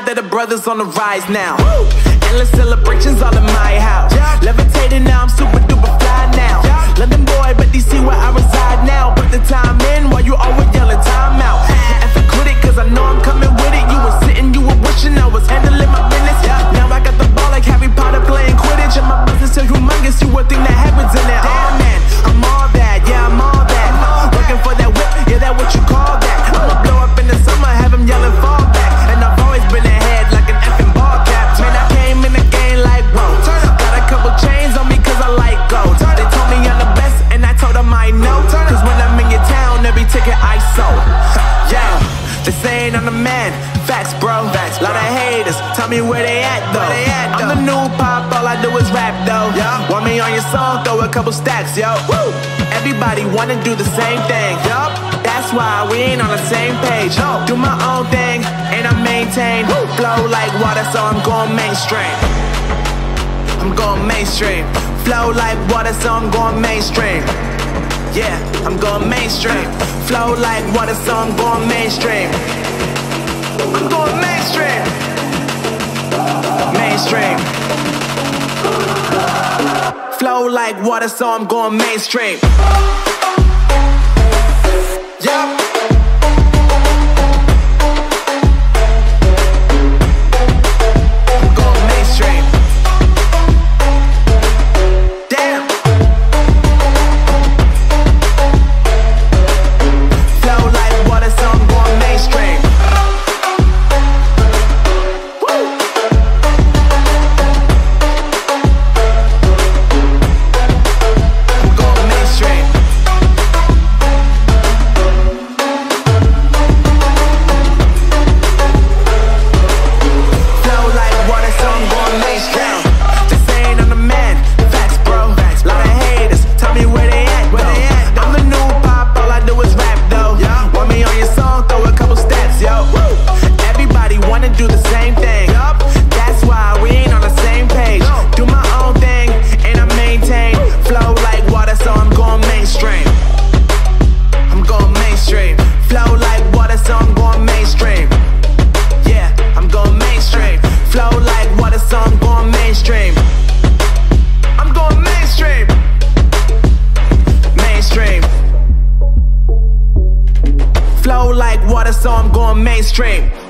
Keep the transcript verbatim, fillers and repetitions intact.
that the brothers on the rise now. Woo! Endless celebrations all in my house. Yeah. Levitating now, I'm super duper fly now. Yeah. London boy, but D C where I reside now. Put the time in while you always yelling time out. And for quit it, cause I know I'm coming with it. You were sitting, you were wishing I was handling my business. Yeah. Now I got the ball like Harry Potter playing Quidditch. And my business so humongous, you would think that happens in it. Damn man, I'm all that, yeah I'm all that. Working for that whip, yeah that what you call that. I'ma blow up in the summer, have him yelling fall back. And I've always been ahead like an effing ball cap. Man, I came in the game like whoa. Got a couple chains on me cause I like gold. They told me I'm the best and I told them I know. Cause when I'm in your town, every ticket I sold. Yeah, they saying I'm the man. Facts bro, Facts, lot of haters, tell me where they at though. They at, though. I'm the new pop, all I do is rap though. Yeah. Want me on your song, throw a couple stacks, yo. Woo. Everybody wanna do the same thing, yup. That's why we ain't on the same page. No. Do my own thing, and I maintain. Woo. Flow like water, so I'm going mainstream. I'm going mainstream. Flow like water, so I'm going mainstream. Yeah, I'm going mainstream. Flow like water, so I'm going mainstream. I'm going mainstream. Mainstream. Flow like water, so I'm going mainstream. Yup. Flow like water, so I'm going mainstream.